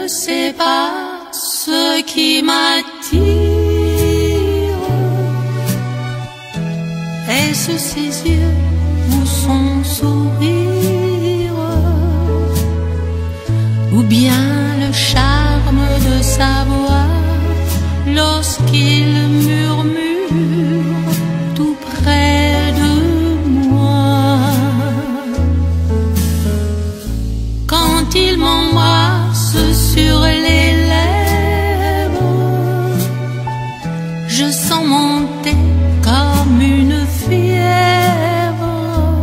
sais pas ce qui m'attire. Est-ce ses yeux ou son sourire, ou bien le charme de sa voix lorsqu'il murmure tout près de moi, quand il m'embrasse sur les lèvres, je sens monter comme une fièvre.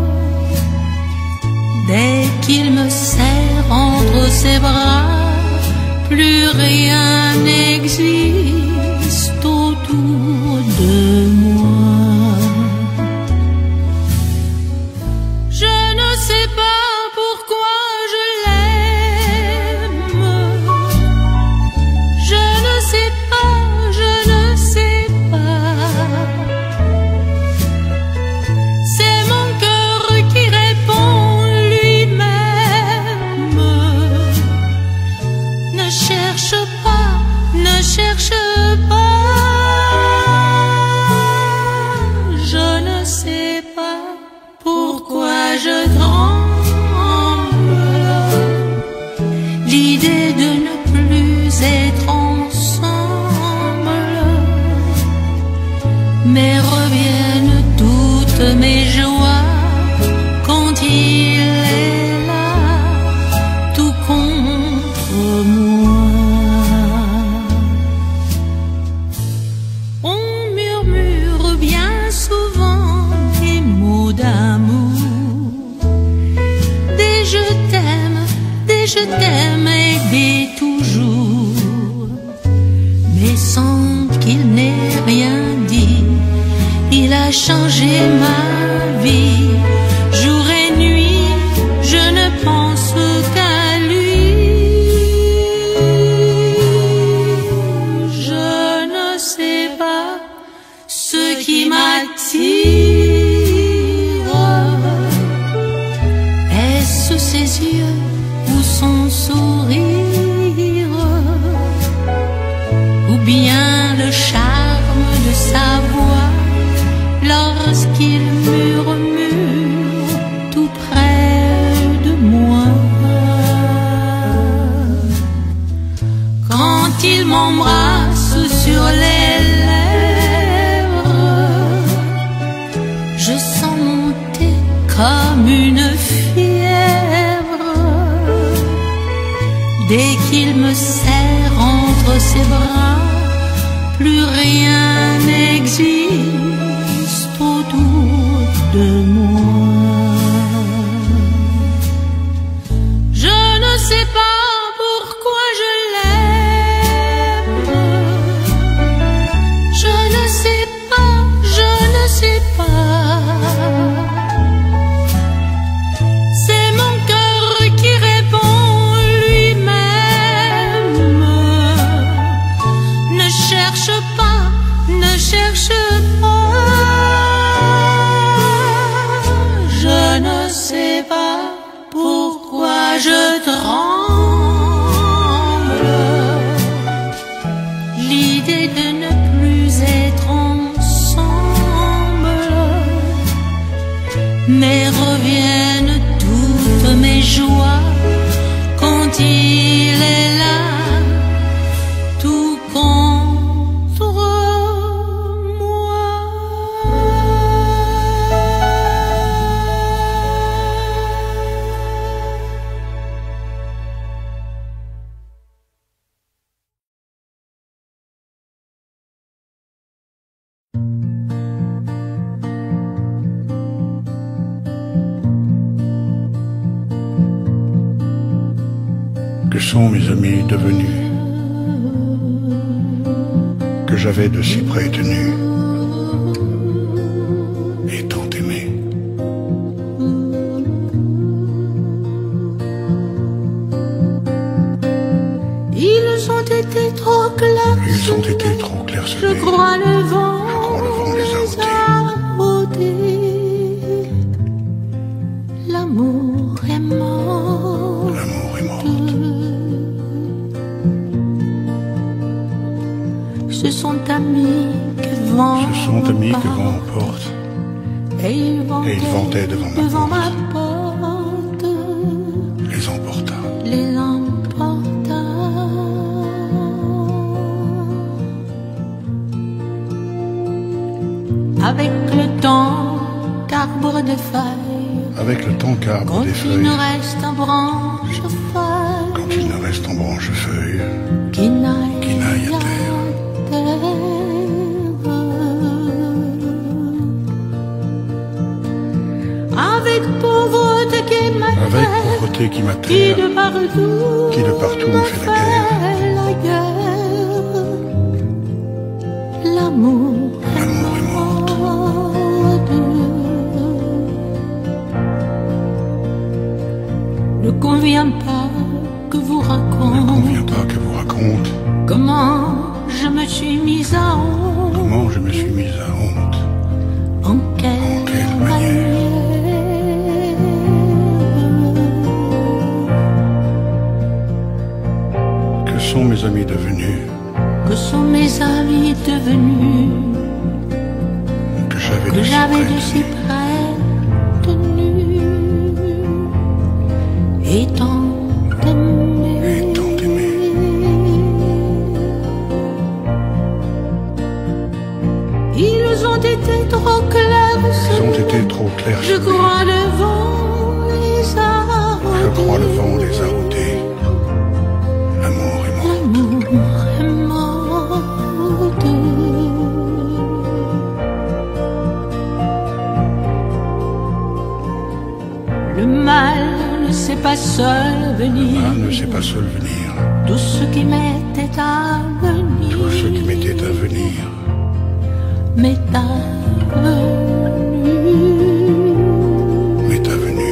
Dès qu'il me serre entre ses bras, plus rien n'existe autour de moi. Je ne sais pas pourquoi je l'aime. Je ne sais pas, je ne sais pas. C'est mon cœur qui répond lui-même. Ne cherche pas, ne cherche pas. Je ne sais pas pourquoi je tremble. L'idée de ne plus être ensemble, mais reviennent toutes mes joies quand il est là, tout contre moi. On murmure bien souvent des mots d'amour, des je t'aime et des toujours, mais sans qu'il n'ait rien dit, il a changé ma vie. Jour et nuit, je ne pense qu'à lui. Je ne sais pas ce qui m'attire. Est-ce ses yeux ou son sourire, ou bien le charme de sa voix lorsqu'il murmure tout près de moi, quand il m'embrasse sur les lèvres, je sens monter comme une fièvre. Dès qu'il me serre entre ses bras, plus rien n'existe autour de moi. Je ne sais pas pourquoi je l'aime. Je ne sais pas, je ne sais pas. C'est mon cœur qui répond lui-même. Ne cherche pas, ne cherche pas. Je ne sais pas pourquoi je tremble. L'idée de ne plus être ensemble, mais reviennent toutes mes joies quand il est là, tout contre moi. Que sont mes amis devenus, que j'avais de si près tenus et tant aimés? Ils ont été trop clairs. Ils ont été trop clairsemés. Je crois le vent les a ôtés. L'amour est mort. L'amour est mort. Ce sont amis que vent emporte. Et ils vantaient devant ma porte. Les emporta. Les emporta. Avec le temps qu'arbre des feuilles. Avec le temps qu'arbre des feuilles. Quand il ne reste en branche feuille. Quand il ne reste en branche feuille. Qui n'aille à terre. Avec pauvreté qui m'atterre, qui de partout me fait la guerre. L'amour est morte. Ne convient pas que vous raconte comment je me suis mise à honte. En quelle manière. Que sont mes amis devenus? Que sont mes amis devenus? Que j'avais de si près tenus. Et tant aimés. Ils ont été trop clairs. Je crois le vent les a ôtés. L'amour est mort. Le mal ne sait pas seul venir. Tout ce qui m'était à venir. M'est avenu.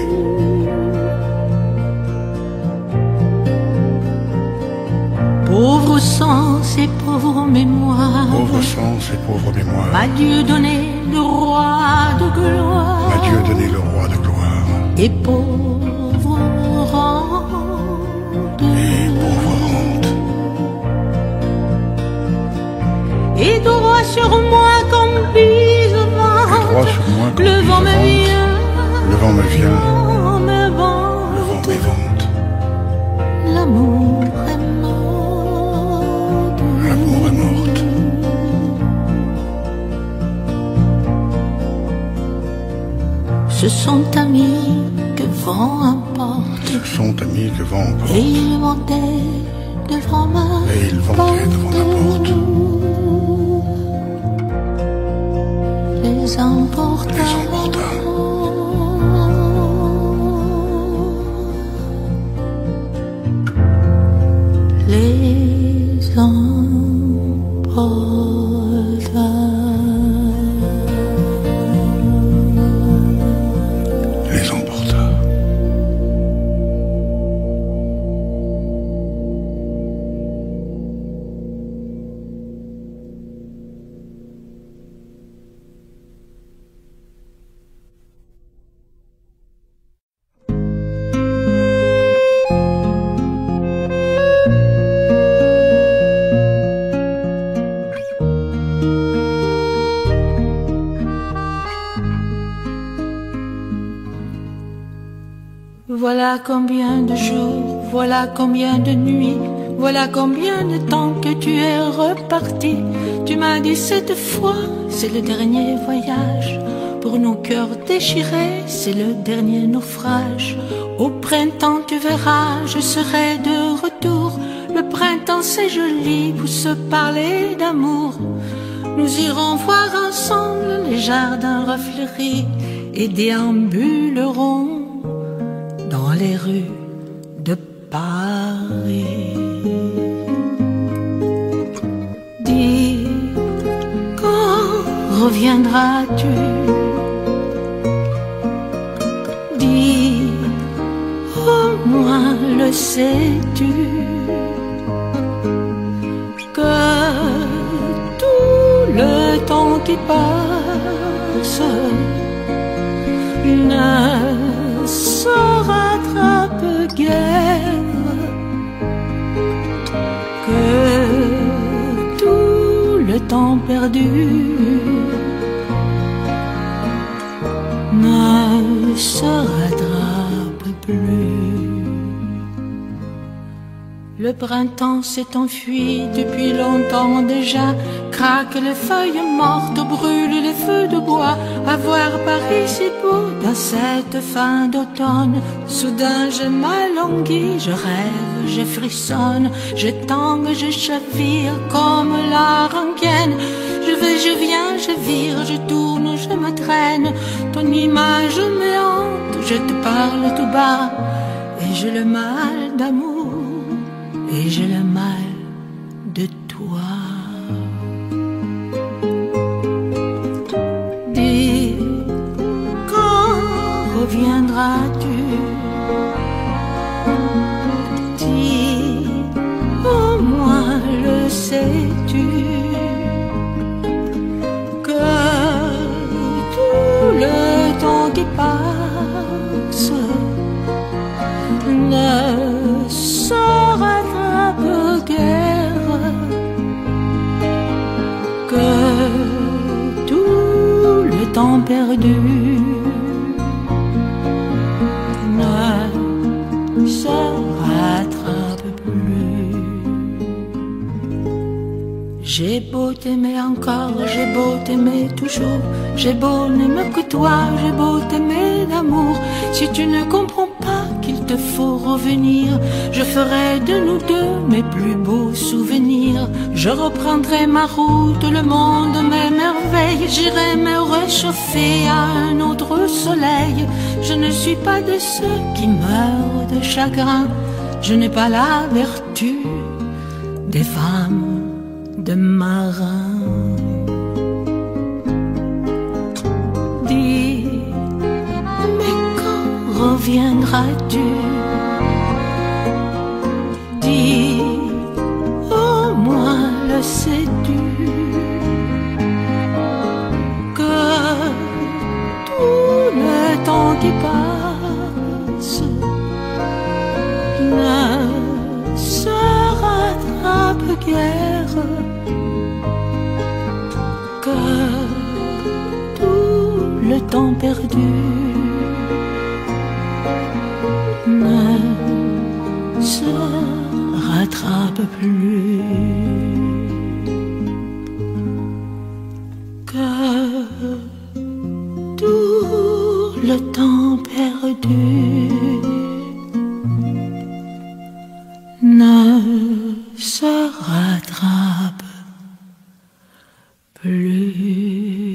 Pauvre sens et pauvre mémoire. M'a Dieu donné le roi de gloire. Et pauvre rente. Et droit sur moi comme bisement. Le vent me vient. Le vent m'évente. L'amour est mort. Ce sont amis que vent emporte. Et ils vantaient devant ma porte. Les emporta. Les emporta. Voilà combien de jours, voilà combien de nuits, voilà combien de temps que tu es reparti. Tu m'as dit cette fois, c'est le dernier voyage. Pour nos cœurs déchirés, c'est le dernier naufrage. Au printemps, tu verras, je serai de retour. Le printemps, c'est joli pour se parler d'amour. Nous irons voir ensemble les jardins refleuris et déambulerons dans les rues de Paris. Dis, quand reviendras-tu? Dis, au moins le sais-tu, que tout le temps qui passe ne se rattrape guère, que tout temps perdu ne se rattrape plus. Le printemps s'est enfui depuis longtemps déjà, craquent les feuilles mortes, brûlent les feux de bois. À voir Paris si beau dans cette fin d'automne. Soudain je m'alanguis, je rêve, je frissonne, je tangue, je chavire comme la rengaine. Je vais, je viens, je vire, je tourne, je me traîne. Ton image me hante, je te parle tout bas. Et j'ai le mal d'amour, et j'ai le mal de toi. Dis, quand reviendras-tu? Dis, au moins le sais-tu, que tout le temps qui passe ne sera guerre, que tout le temps perdu ne se rattrape plus. J'ai beau t'aimer encore, j'ai beau t'aimer toujours, j'ai beau n'aimer que toi, j'ai beau t'aimer d'amour. Si tu ne comprends pas qu'il te faut revenir, je ferai de nous deux mes plus beaux souvenirs. Je reprendrai ma route, le monde m'émerveille, j'irai me réchauffer à un autre soleil. Je ne suis pas de ceux qui meurent de chagrin, je n'ai pas la vertu des femmes de marins. Dis, mais quand reviendras-tu? Dis, au moins le sais-tu, que tout le temps qui passe ne se rattrape guère, que tout le temps perdu ne se rattrape plus, que tout le temps perdu ne se rattrape plus.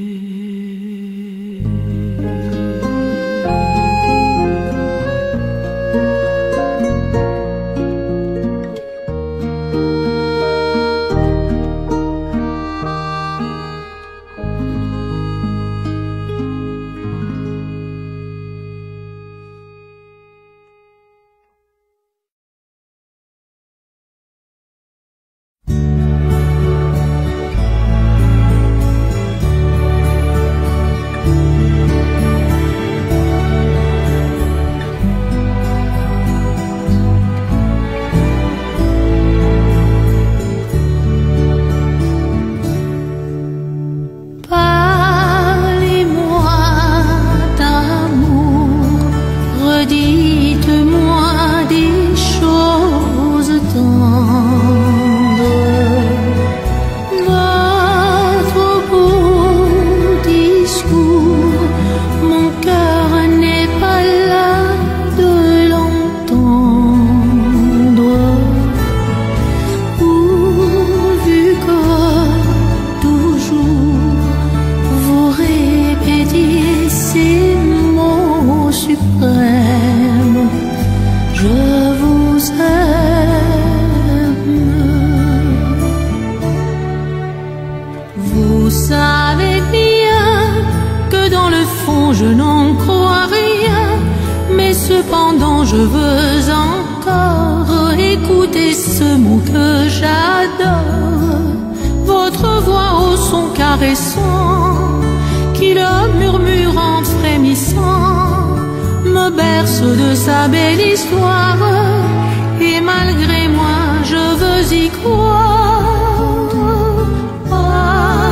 Je n'en crois rien, mais cependant je veux encore écouter ce mot que j'adore. Votre voix au son caressant, qui le murmure en frémissant, me berce de sa belle histoire, et malgré moi je veux y croire.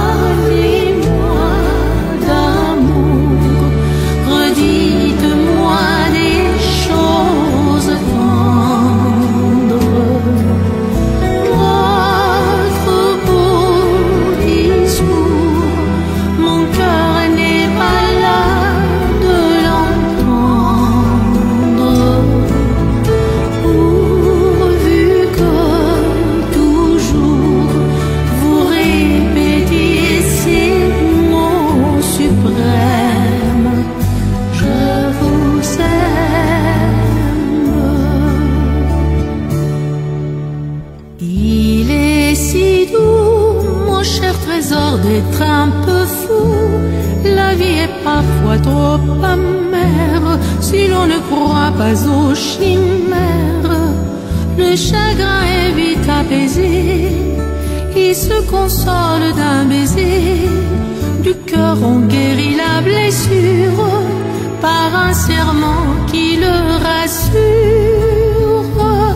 Il est si doux, mon cher trésor, d'être un peu fou. La vie est parfois trop amère si l'on ne croit pas aux chimères. Le chagrin est vite apaisé, il se console d'un baiser. Du cœur on guérit la blessure par un serment qui le rassure.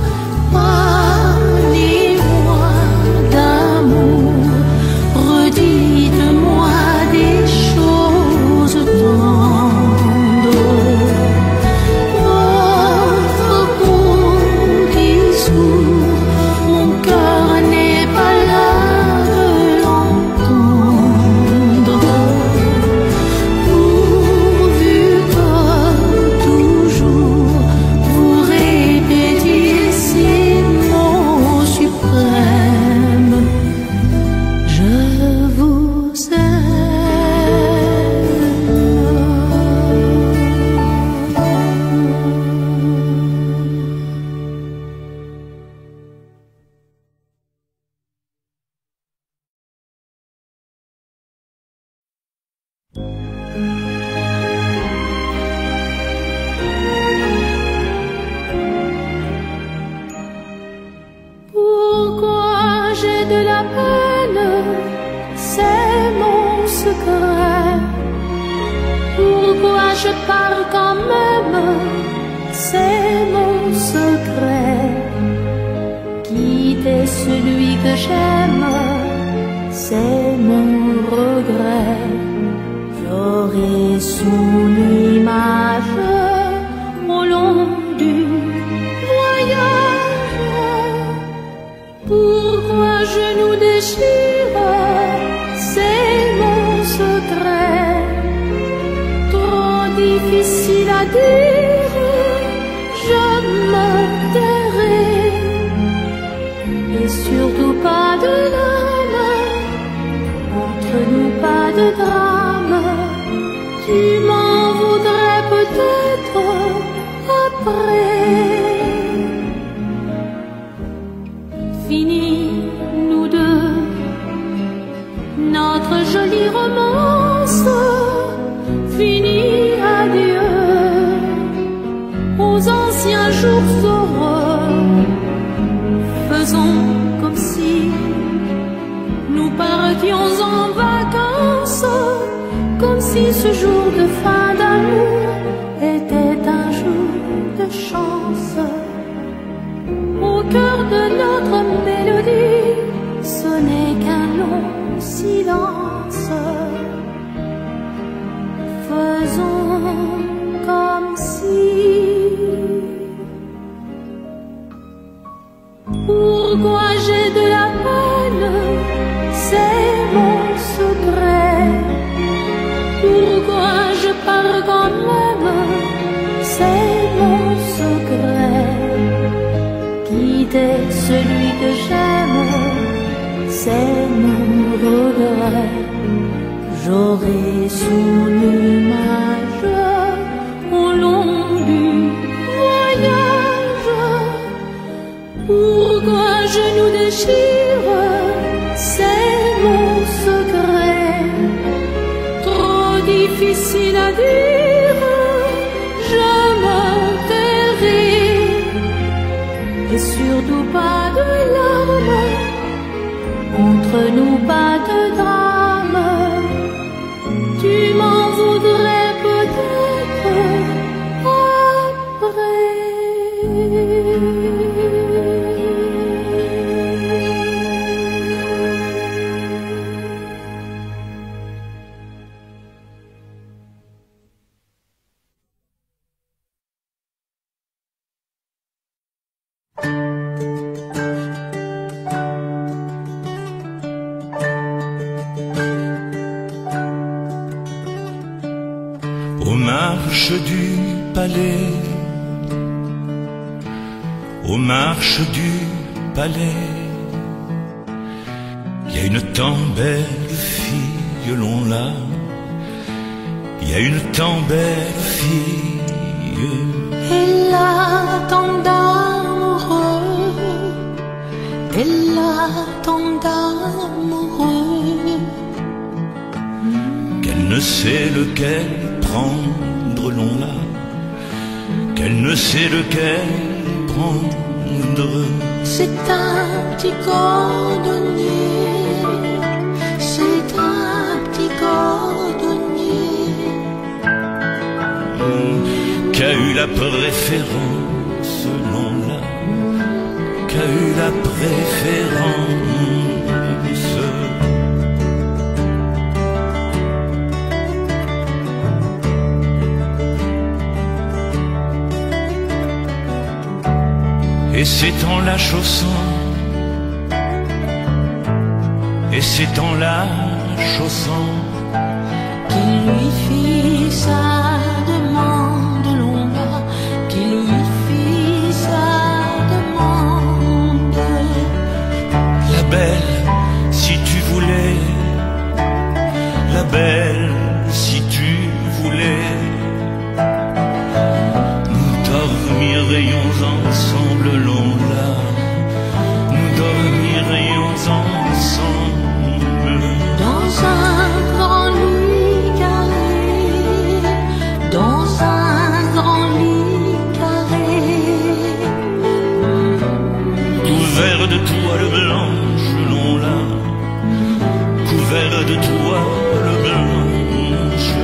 Parlez-moi d'amour, redites-moi des choses tendres. Votre beau discours, mon cœur n'est pas là de l'entendre. Pourvu que toujours vous répétiez ces mots suprêmes: je vous Pourquoi j'ai de la peine, c'est mon secret. Pourquoi je pars quand même, c'est mon secret. Quitter celui que j'aime, c'est mon regret. J'aurai son image au long du voyage. Pourquoi je nous déchire, c'est mon secret. Trop difficile à dire, je me tairai. Et surtout pas de larmes, entre nous pas de drame. Tu m'en voudrais peut-être après. Fini, nous deux, notre jolie romance. Fini, adieu aux anciens jours heureux. Faisons comme si nous partions en vacances, comme si ce jour de fin d'amour était un jour de chance. Au cœur de notre mélodie, ce n'est qu'un long silence. Faisons comme si. Pourquoi j'ai de la peine, c'est mon secret. Pourquoi je pars quand même, c'est mon secret. Quitter celui que j'aime, c'est mon regret. J'aurai son image au long du voyage. Pourquoi je nous déchire, c'est mon secret. Trop difficile à dire, je me tairai. Et surtout pas de larmes, entre nous pas de drame. Tu m'en voudrais peut-être après. Aux marches du palais, aux marches du palais, il y a une tant belle fille, l'on là, il y a une tant belle fille. Elle a tant d'amoureux, Elle a tant d'amoureux qu'elle ne sait lequel prendre, l'on l'a, qu'elle ne sait lequel prendre. C'est un petit cordonnier, c'est un petit cordonnier qui a eu la préférence, l'on l'a, qui a eu la préférence. Et c'est en la chaussant, et c'est en la chaussant qu'il lui fit sa demande, l'on l'a, qu'il lui fit sa demande. La belle, si tu voulais, la belle, si tu voulais, nous dormirions ensemble, l'on l'a, nous dormirions ensemble Dans un grand lit carré, dans un grand lit carré, couvert de toile blanche, l'on l'a, couvert de toile blanche.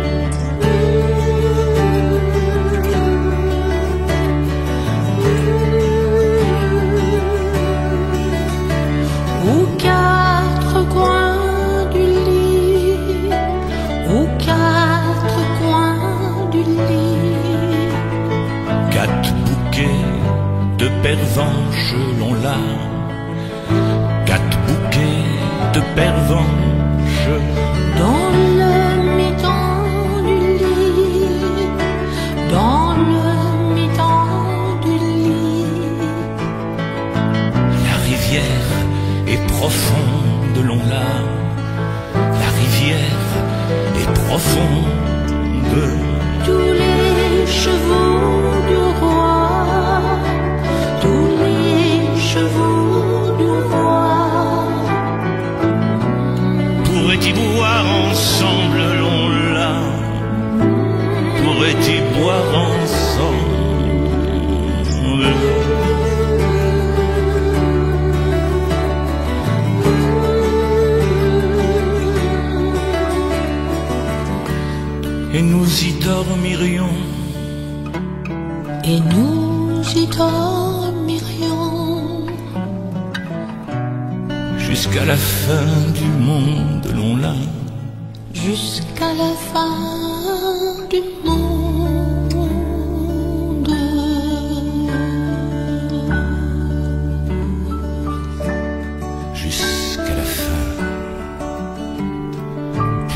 aux quatre coins du lit, aux quatre coins du lit. Quatre bouquets de pervenches, l'on l'a, quatre bouquets de pervenches. Dans le mi-temps du lit, dans le mi-temps du lit. La rivière est profonde, l'on l'a, la rivière est profonde. Tous les chevaux du roi, tous les chevaux du roi Pourrait y boire ensemble, l'on l'a, pourrait y boire ensemble. Et nous y dormirions, et nous y dormirions jusqu'à la fin du monde, l'on l'a, jusqu'à la fin du monde. jusqu'à la fin du monde.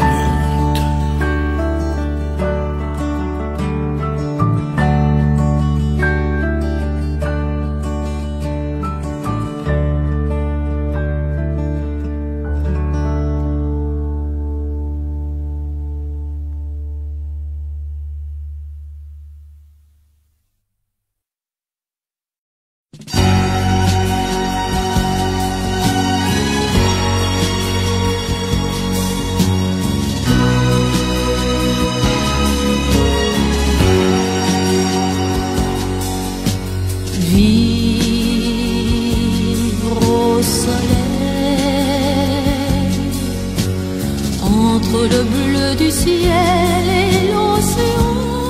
Vivre au soleil, entre le bleu du ciel et l'océan.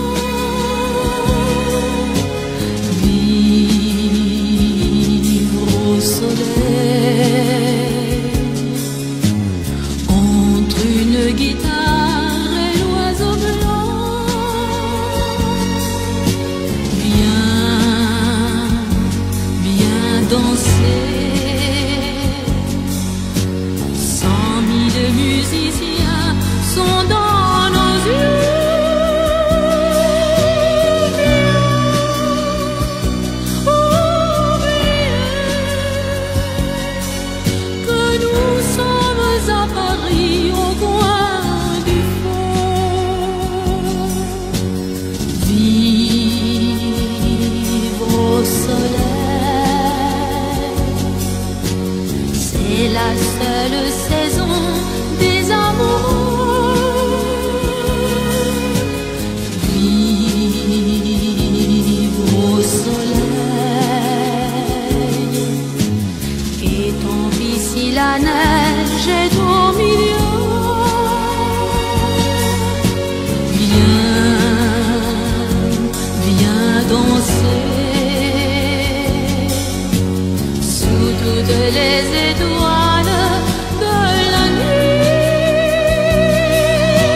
Vivre au soleil, entre une guitare et l'oiseau blanc. Viens danser, 100 000 musiciens sont dans nos yeux. Viens, oh viens, la seule saison des amoureux. Vivre au soleil, et tant pis si la neige est au milieu. Viens danser sous toutes les étoiles de la nuit.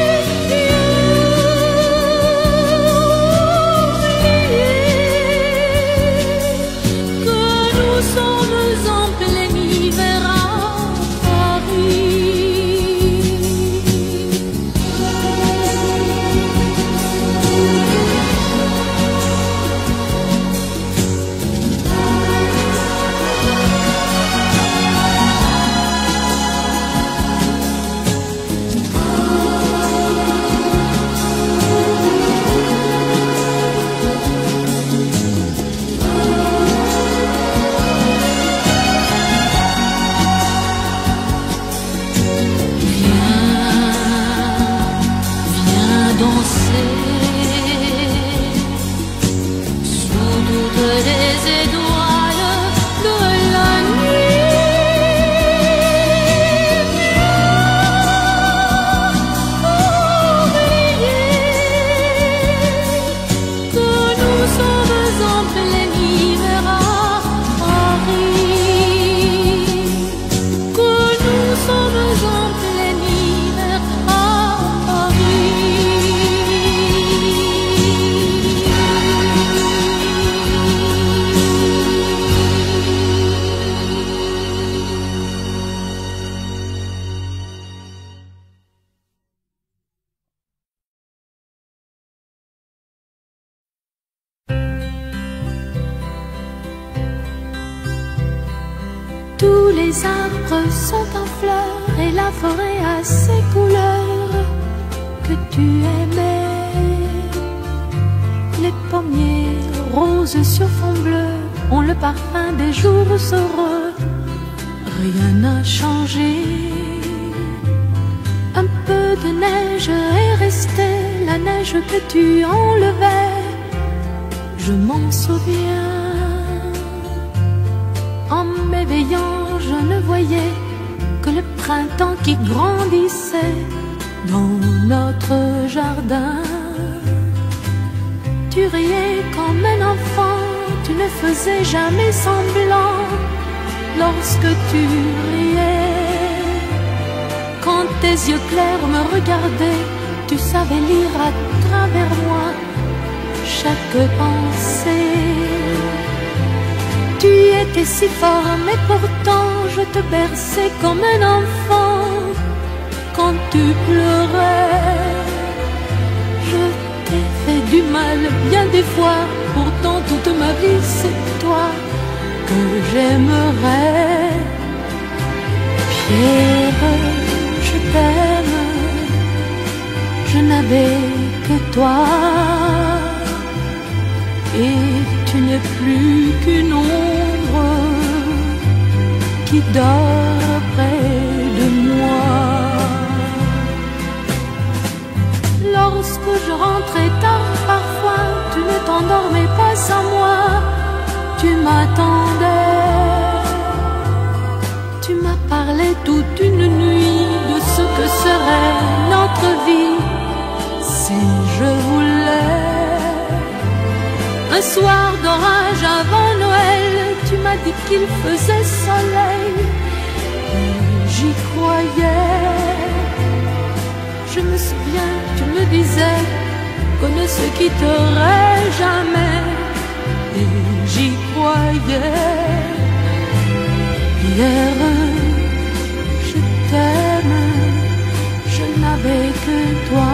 Que nous sommes en plein hiver à Paris. Viens danser sous toutes les étoiles de la nuit. Que nous sommes en plein hiver à Paris. Que nous sommes en plein hiver à Tous les arbres sont en fleurs et la forêt a ses couleurs que tu aimais. Les pommiers roses sur fond bleu ont le parfum des jours heureux. Rien n'a changé. Un peu de neige est resté, la neige que tu enlevais. Je m'en souviens. En m'éveillant, je ne voyais que le printemps qui grandissait dans notre jardin. Tu riais comme un enfant, tu ne faisais jamais semblant. Lorsque tu riais, quand tes yeux clairs me regardaient, tu savais lire à travers moi chaque pensée. Tu étais si fort, mais pourtant je te berçais comme un enfant. Quand tu pleurais, je t'ai fait du mal bien des fois. Pourtant toute ma vie c'est toi que j'aimerais. Pierre, je t'aime, je n'avais que toi. Et tu n'es plus qu'une ombre qui dort près de moi. Lorsque je rentrais tard parfois, tu ne t'endormais pas sans moi. Tu m'attendais, tu m'as parlé toute une nuit de ce que serait notre vie si je voulais. Un soir d'orage avant Noël, tu m'as dit qu'il faisait soleil. Et j'y croyais. Je me souviens, tu me disais qu'on ne se quitterait jamais. Et j'y croyais. Hier, je t'aime, je n'avais que toi.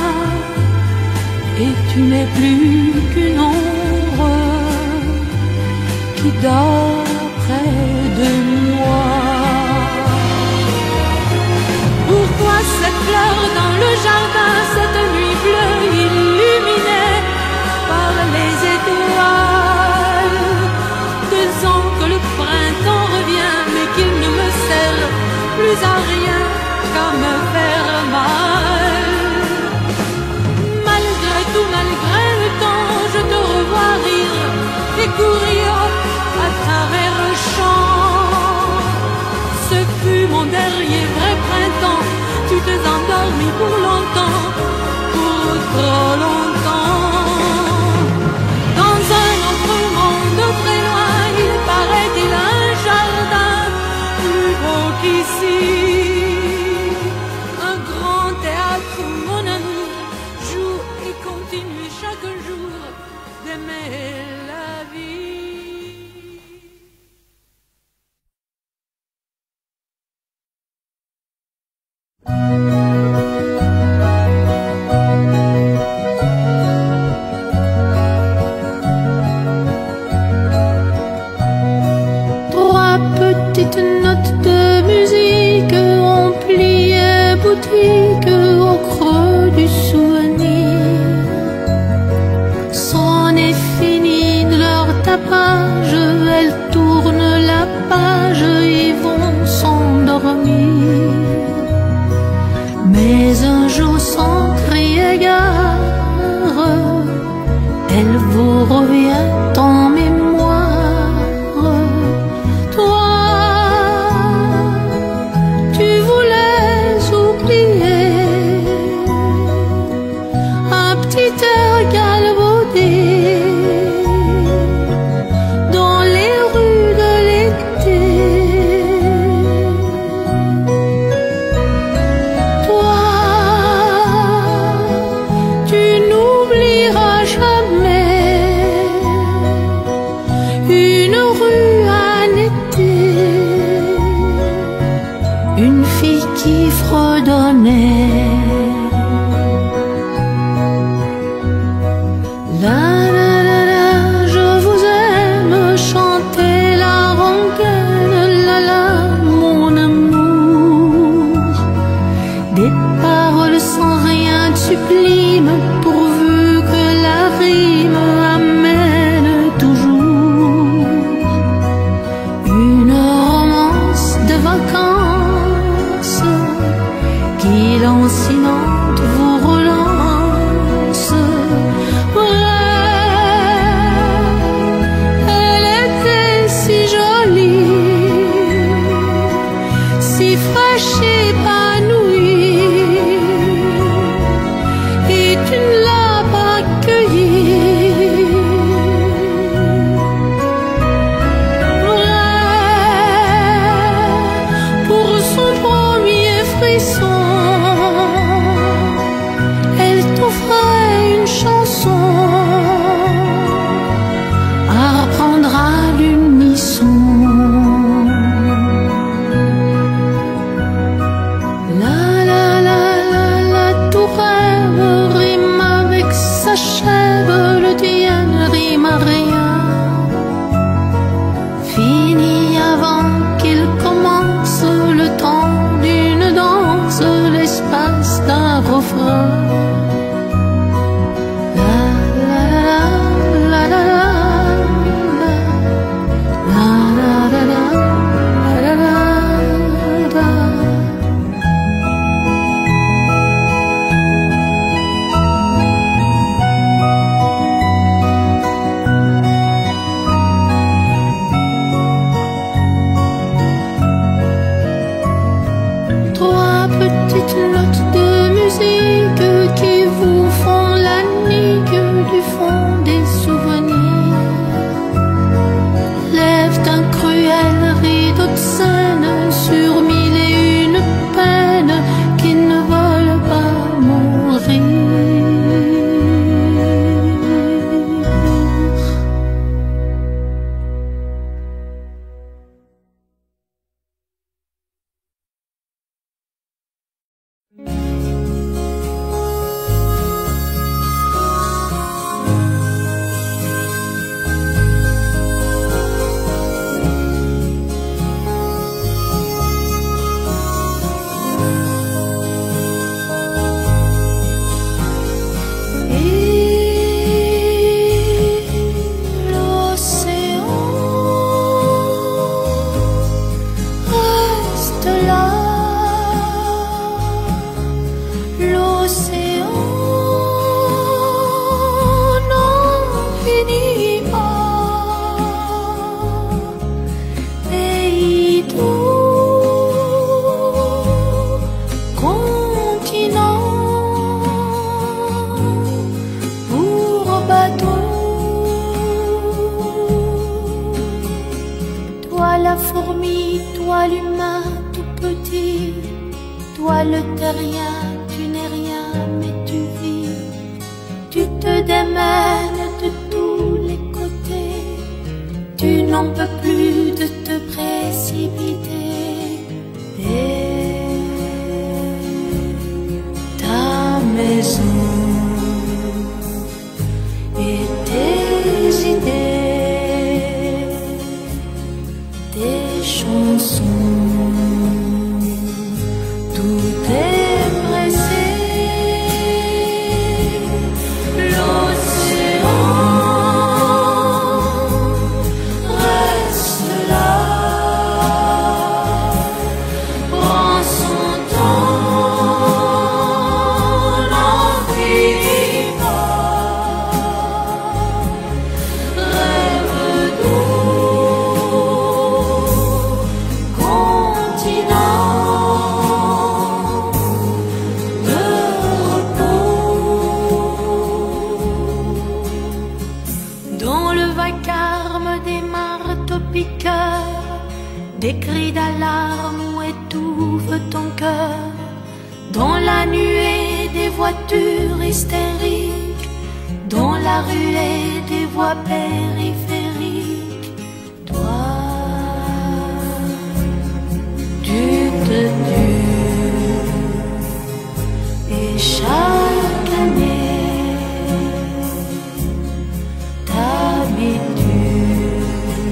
Et tu n'es plus qu'une ombre qui dort près de moi. Pourquoi cette fleur dans le jardin, cette nuit bleue illuminée par les étoiles? 2 ans que le printemps revient, mais qu'il ne me serre plus à rien qu'à me faire mal. Malgré tout, malgré le temps, je te revois rire et courir à travers le champ. Ce fut mon dernier vrai printemps. Tu t'es endormi pour longtemps, pour trop longtemps. Dans un autre monde très loin, il paraît-il un jardin plus beau qu'ici. Un grand théâtre, mon ami, joue et continue chaque jour d'aimer la vie. Trois petites notes de musique ont plié boutique au creux du souvenir. C'en est fini de leur tapage, elles tournent la page et vont s'endormir. Mais un jour sans crier gare, elle vous revient en mémoire. Toi, tu voulais oublier un petit air galvaudé dans les rues de l'été. Toi, tu n'oublieras jamais une rue en été, une fille qui fredonnait. La la la la, je vous aime, chantez la rengaine, la la, mon amour. Des paroles sans rien de sublime, pourvu que la rime amène toujours une romance de vacances qui lancinante vous relance. Elle était si jolie, si fraîche épanouie, et tu ne l'as pas cueillie. Pour son premier frisson, elle t'offrait une chanson à reprendre à l'unisson. La la la la la, tout rêve rime avec s'achève, le tien rime à rien. Fini avant qu'il commence le temps d'une danse, l'espace d'un refrain. La la la la la la la la la la la la. Trois petites notes de musique qui vous font la nique du fond des souvenirs, lèvent un cruel rideau de scène sur mille et une peines qui ne veulent pas mourir. L'océan reste là. toi le terrien, tu n'es rien mais tu vis. Tu te démènes de tous les côtés, tu n'en peux plus de te précipiter. Et ta maison et tes idées, tes chansons, tout est pressé. L'océan reste là, prend son temps, n'en finit pas. Rêve d'eau, continent de repos. Dans le vacarme des marteaux-piqueurs, des cris d'alarme où étouffe ton cœur. Dans la nuée des voitures hystériques, dans la ruée des voies périphériques, toi, tu te tues. Et chaque année t'habitues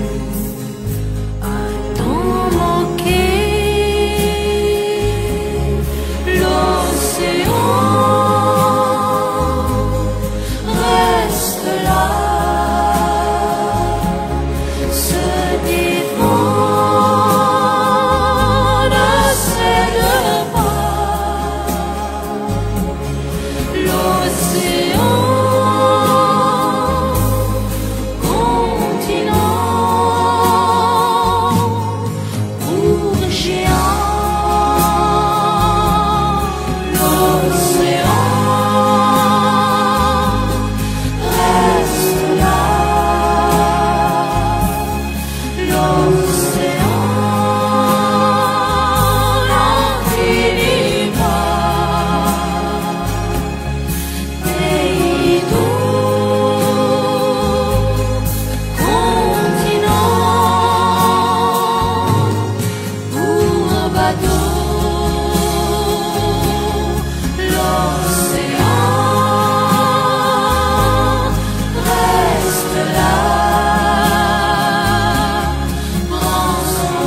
à t'en manquer. L'océan reste là, se défend, ne cède pas. L'océan, continent pour géant. L'océan reste là, l'océan n'en finit pas. Pays d'eau, continent pour bateau. L'océan reste là, prend son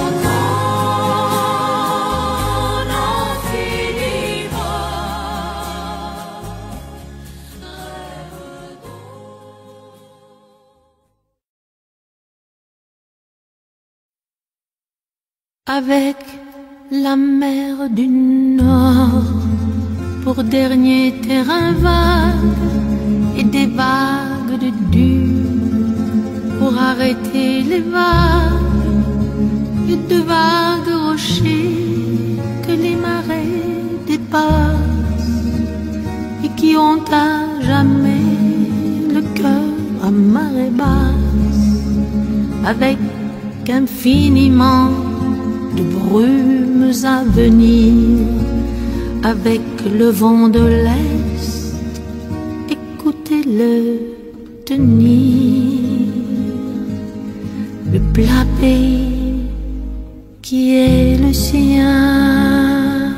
temps, n'en finit pas. Rêve d'eau. Avec la mer du Nord pour dernier terrain vague et des vagues de dunes pour arrêter les vagues et de vagues rochers que les marées dépassent et qui ont à jamais le cœur à marée basse, avec infiniment de brumes à venir, avec le vent de l'Est, écoutez-le tenir, le plat pays qui est le sien,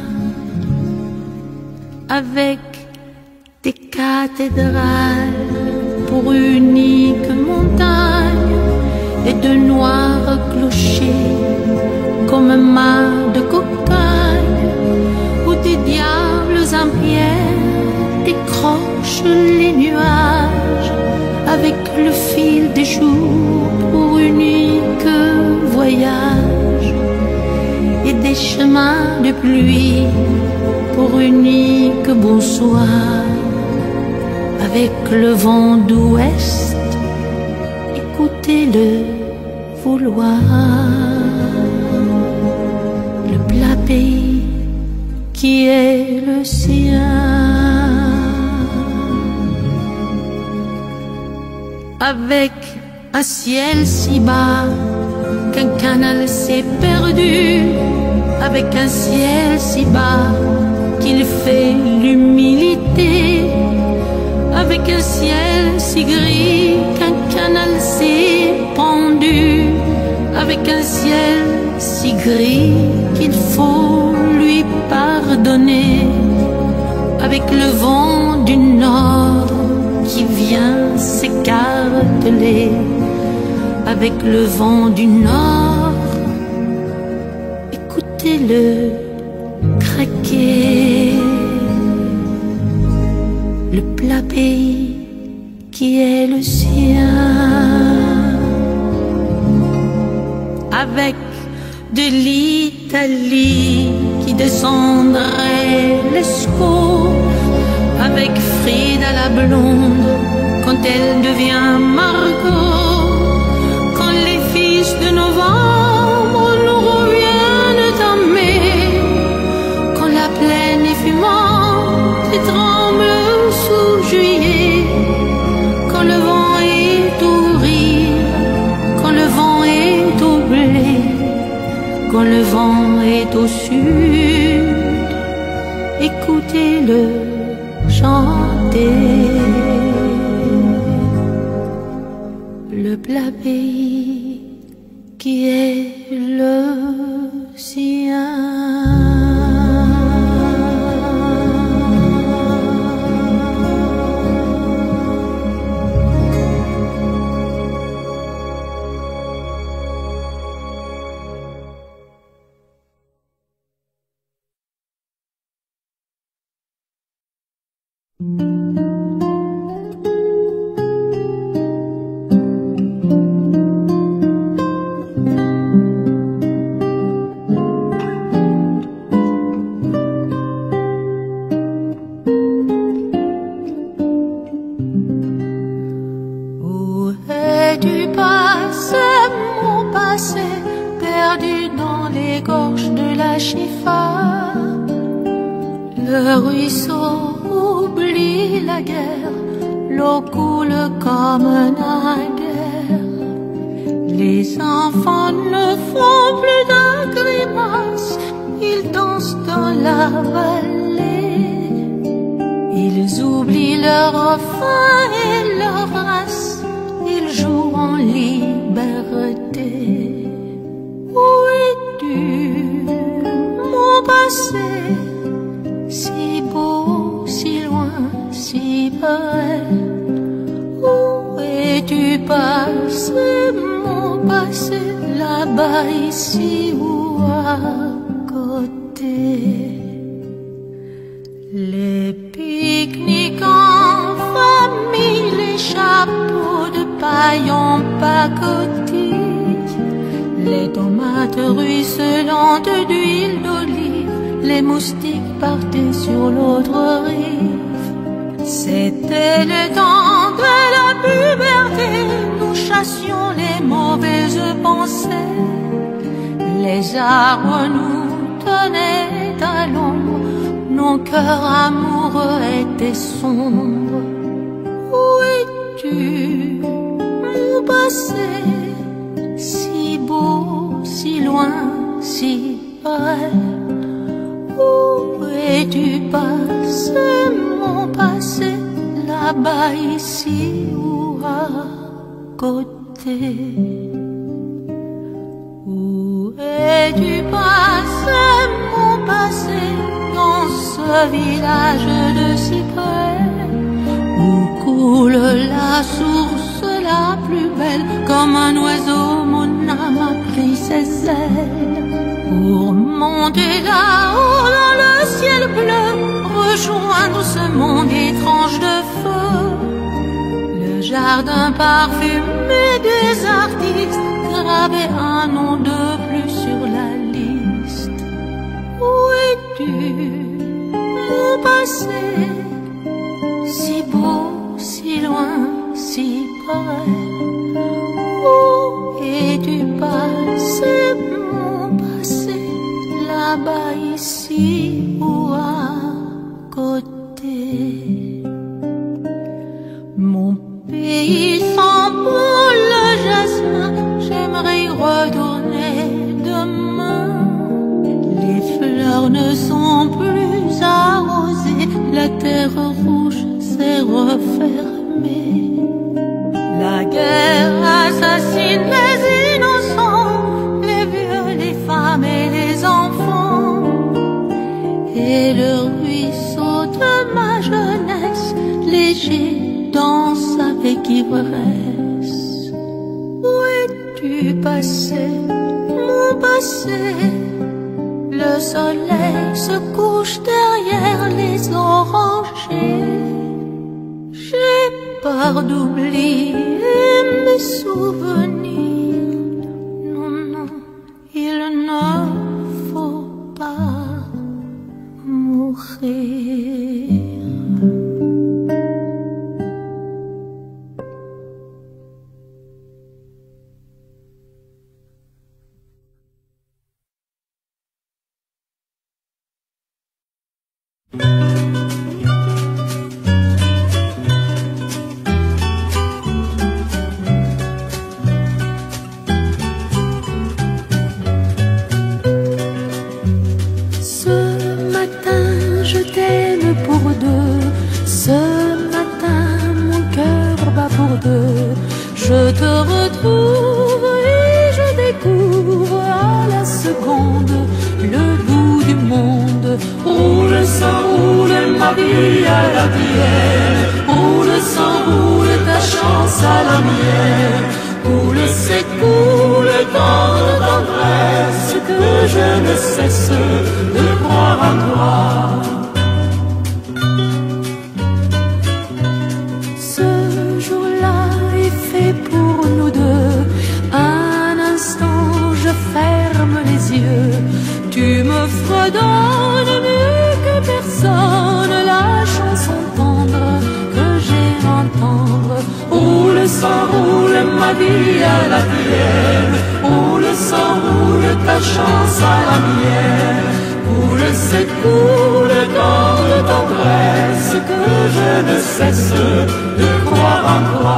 avec des cathédrales pour unique montagne et de noirs clochers comme un mât de cocagne, où des diables en pierre décrochent les nuages avec le fil des jours pour unique voyage, et des chemins de pluie pour unique bonsoir, avec le vent d'ouest, écoutez-le vouloir. Le plat pays qui est le sien, avec un ciel si bas qu'un canal s'est perdu, avec un ciel si bas qu'il fait l'humilité, avec un ciel si gris qu'un canal s'est pendu, avec un ciel si gris qu'il faut lui pardonner, avec le vent du nord qui vient s'écarteler, avec le vent du nord, écoutez-le craquer, le plat pays qui est le sien, avec de l'Italie qui descendrait l'Escaut, avec Frida la blonde quand elle devient Margot, quand les fils de novembre nous reviennent d'aimer, quand la plaine est fumante et tremble sous juillet, quand le vent est au rire, quand le vent est au blé, quand le vent est au sud, écoutez-le chanter, le plat pays qui est le sien. Où es-tu passé, mon passé, perdu dans les gorges de la Chifa? Le ruisseau oublie la guerre, l'eau coule comme naguère. Les enfants ne font plus de grimaces, ils dansent dans la vallée. Ils oublient leur faim et leur race, ils jouent en liberté. Où es-tu, mon passé? Si beau, si loin, si près. Où es-tu passé, mon passé? Là-bas, ici ou à côté. Les pique-niques en famille, les chapeaux de paille en pacotille, les tomates ruisselantes d'huile d'olive, les moustiques partaient sur l'autre rive. C'était le temps de la puberté, nous chassions les mauvaises pensées. Les arbres nous tenaient à l'ombre, nos cœurs amoureux étaient sombres. Où es-tu, mon passé? Si beau, si loin, si près. Où es-tu passé, mon passé? Là-bas, ici ou à côté. Où es-tu passé, mon passé? Dans ce village de cyprès, où coule la source la plus belle, comme un oiseau mon âme a pris ses ailes, pour monter là-haut dans le ciel bleu, rejoindre ce monde étrange de feu, le jardin parfumé des artistes, graver un nom de plus sur la liste. Où es-tu, mon passé? Si beau, si loin, si près. Où es-tu passé, mon passé? Là-bas, ici ou à côté. Mon pays sent pour le jasmin, j'aimerais y retourner demain. Les sont plus arrosées, la terre rouge s'est refermée. La guerre assassine les innocents, les vieux, les femmes et les enfants. Et le ruisseau de ma jeunesse, léger, danse avec ivresse. Où es-tu passé, mon passé? Le soleil se couche derrière les orangers. J'ai peur d'oublier mes souvenirs. Non, non, il ne faut pas mourir. Je te retrouve et je découvre à la seconde le bout du monde. Roule, ça roule ma vie à la tienne. Roule, sans roule ta chance à la mienne. Coule, s'écoule tant de tendresse que je ne cesse de croire en toi. Tu me fredonnes mieux que personne la chanson tendre que j'aime entendre. Roule, s'enroule ma vie à la tienne. Roule, s'enroule ta chance à la mienne. Coule, s'écoule tant de tendresse que je ne cesse de croire en toi.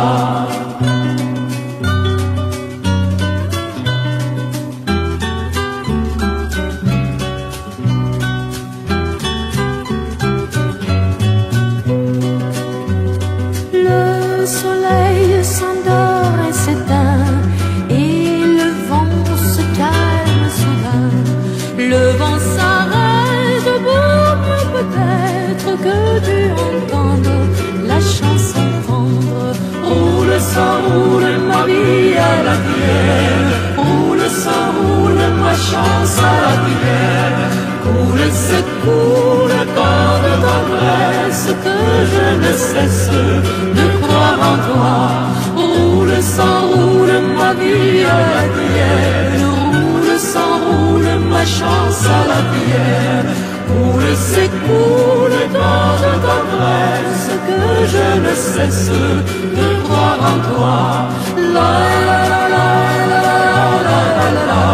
Que tu entendes la chanson tendre. Roule, s'enroule ma vie à la tienne. Roule, s'enroule ma chance à la tienne. Coule, s'écoule tant de tendresse que je ne cesse de croire en toi. Roule, s'enroule ma vie à la tienne. Roule, s'enroule ma chance à la tienne. Coule, s'écoule tant de tendresse que je ne cesse de croire en toi. La la la la la la la la la.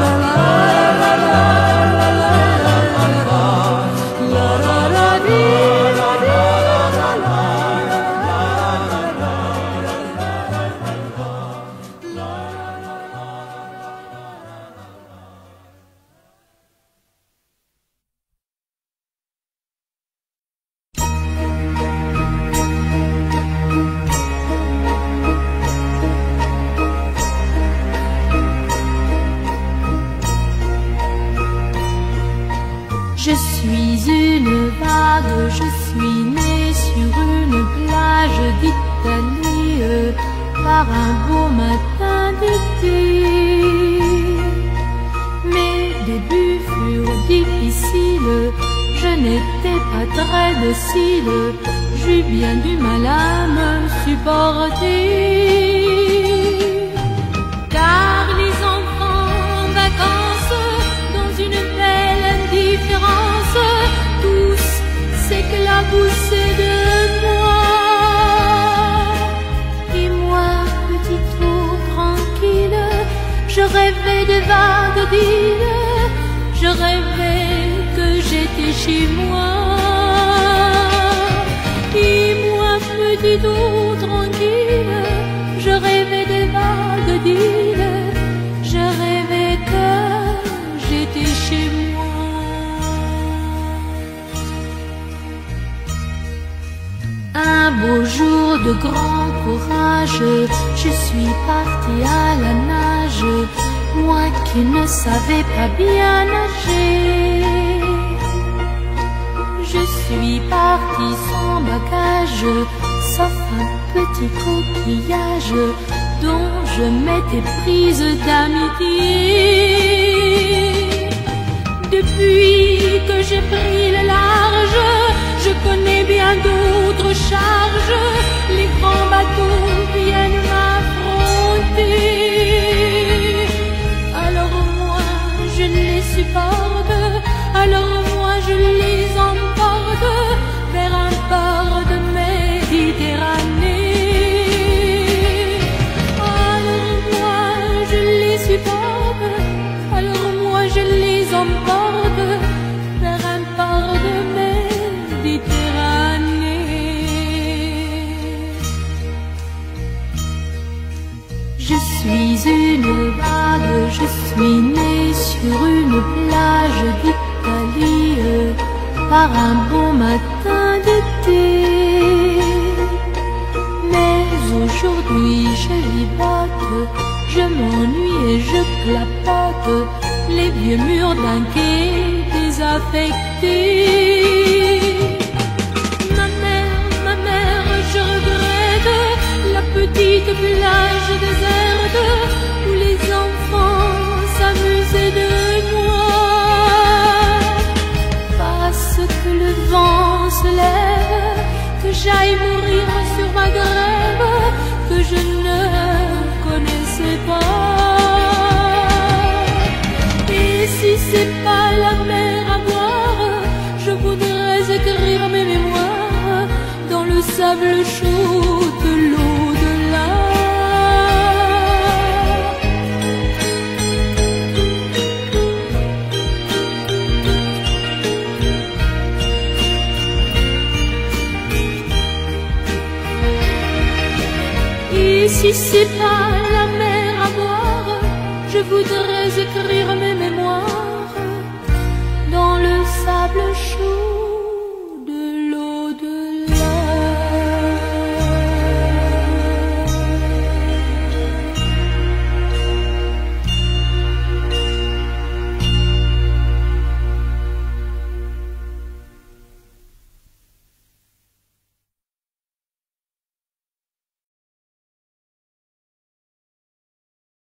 Je suis une vague, je suis née sur une plage d'Italie par un beau matin d'été. Mes débuts furent difficiles, je n'étais pas très docile, j'eus bien du mal à me supporter. Car les enfants en vacances dans une belle indifférence, tous s'éclaboussaient de moi. Et moi, petit tout tranquille, je rêvais des vagues d'îles, je rêvais que j'étais chez moi. Et moi, petit tout tranquille, je rêvais des vagues d'îles, je rêvais que j'étais chez moi. beau jour de grand courage, je suis partie à la nage, moi qui ne savais pas bien nager. Je suis partie sans bagage, sauf un petit coquillage dont je m'étais prise d'amitié. Depuis que j'ai pris le large, je connais bien d'autres charges. Les grands bateaux viennent m'affronter. Alors moi je les supporte, alors moi je les emporte vers un port de Méditerranée. Alors moi je les supporte, alors moi je les emporte vers un port de Méditerranée. Je suis une vague, je suis née sur une plage d'Italie par un beau matin d'été. Mais aujourd'hui je vivote, je m'ennuie et je clapote les vieux murs d'un quai désaffecté. Ma mère, je regrette la petite plage déserte où les enfants s'amusaient de moi. Parce que le vent se lève, que j'aille mourir sur ma grève que je ne connaissais pas. Et si c'est pas la mer à boire, je voudrais écrire mes mémoires dans le sable chaud de l'au-delà. Et si c'est pas la mer à boire, je voudrais écrire mes mémoires dans le sable chaud